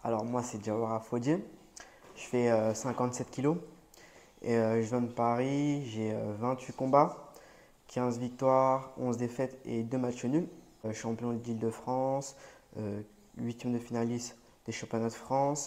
Alors moi, c'est Diawara Fodier. Je fais 57 kilos et je viens de Paris. J'ai 28 combats, 15 victoires, 11 défaites et 2 matchs nuls. Champion d'Île-de-France, 8e de finaliste des championnats de France.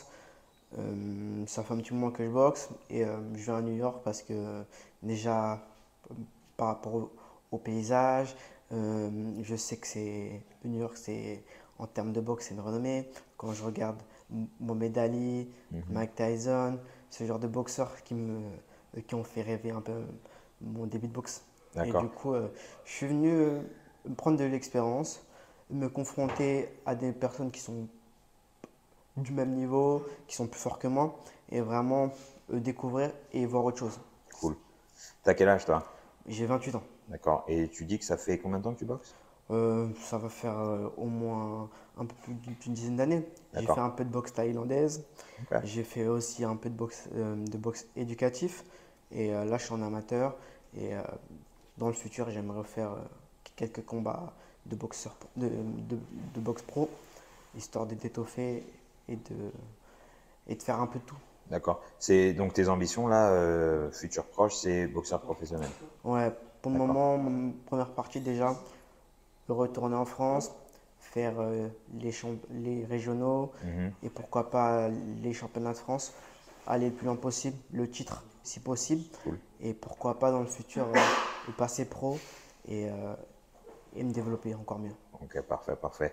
Ça fait un petit moment que je boxe et je viens à New York parce que déjà par rapport au paysage, je sais que New York, c'est en termes de boxe, c'est une renommée. Quand je regarde Mohamed Ali, Mhm. Mike Tyson, ce genre de boxeurs qui ont fait rêver un peu mon début de boxe. Et du D'accord, coup, je suis venu prendre de l'expérience, me confronter à des personnes qui sont du même niveau, qui sont plus forts que moi, et vraiment découvrir et voir autre chose. cool. T'as quel âge toi? J'ai 28 ans. D'accord. Et tu dis que ça fait combien de temps que tu boxes? Ça va faire au moins un peu plus d'une dizaine d'années. J'ai fait D'accord. un peu de boxe thaïlandaise, Ok. j'ai fait aussi un peu de boxe éducatif, et là je suis en amateur, et dans le futur j'aimerais faire quelques combats de boxeur, de boxe pro, histoire de d'étoffer et et de faire un peu de tout. D'accord. C'est donc tes ambitions là, futur proche, c'est boxeur professionnel. Ouais, pour le D'accord. moment, mon première partie déjà, retourner en France, faire les régionaux Mhm. et pourquoi pas les championnats de France, aller le plus loin possible, le titre si possible, Cool. et pourquoi pas dans le futur passer pro et, euh, et me développer encore mieux. Ok, parfait, parfait.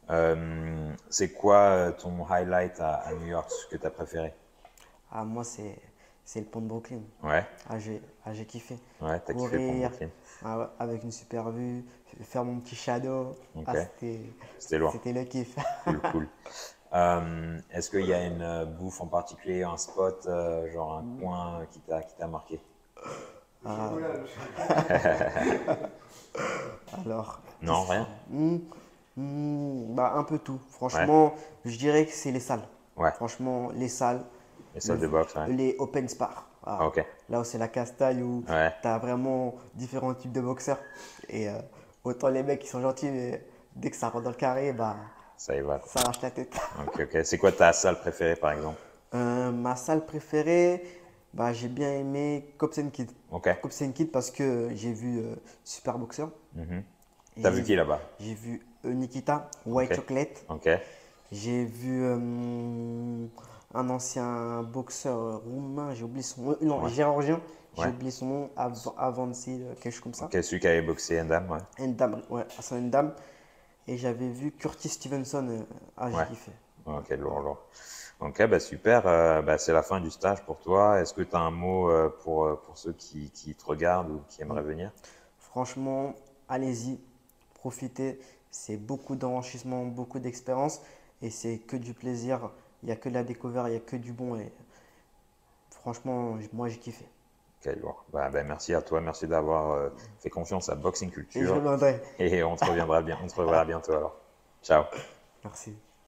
C'est quoi ton highlight à New York, ce que tu as préféré? Ah, moi, c'est le pont de Brooklyn. Ouais, J'ai kiffé. ouais, t'as kiffé pour Courir Brooklyn. avec une super vue, faire mon petit shadow. Ok, Ah, c'était loin. c'était le kiff. Cool, cool. Est-ce qu'il y a une bouffe en particulier, un spot, genre un coin qui t'a marqué? Alors, Non, rien? bah, un peu tout. Ouais, Franchement, je dirais que c'est les salles. ouais. Franchement, les salles, Les le, salles de boxe, ouais. les open spar. Ah, Ah, ok. là où c'est la castagne, où Ouais, tu as vraiment différents types de boxeurs. Et autant les mecs qui sont gentils, mais dès que ça rentre dans le carré, bah, ça y va, quoi. ça arrache la tête. Ok, ok. C'est quoi ta salle préférée, par exemple? Ma salle préférée, bah, j'ai bien aimé Cops and Kid. Ok. Cops and Kid parce que j'ai vu Super Boxer. Mhm. Et T'as vu qui là-bas? j'ai vu Nikita, Ok, White Chocolate. ok. J'ai vu un ancien boxeur roumain, j'ai oublié son nom. Non, Ouais, géorgien, j'ai ouais. oublié son nom. Avanci, quelque chose comme ça. Ok, celui qui avait boxé Endam, ouais. Endam, ouais, Hassan Endam. Et j'avais vu Curtis Stevenson. J'ai Ouais. kiffé. Ok, lourd, lourd. Ok, bah super. Bah, c'est la fin du stage pour toi. Est-ce que tu as un mot pour ceux qui te regardent ou qui aimeraient venir? Franchement, allez-y, profitez. C'est beaucoup d'enrichissement, beaucoup d'expérience. Et c'est que du plaisir. Il n'y a que de la découverte, il n'y a que du bon. Et franchement, moi j'ai kiffé. Ok, lourd. Bah, merci à toi. Merci d'avoir fait confiance à Boxing Et je Culture. reviendrai. Et on te reviendra bien. On te reverra bientôt alors. Ciao. Merci.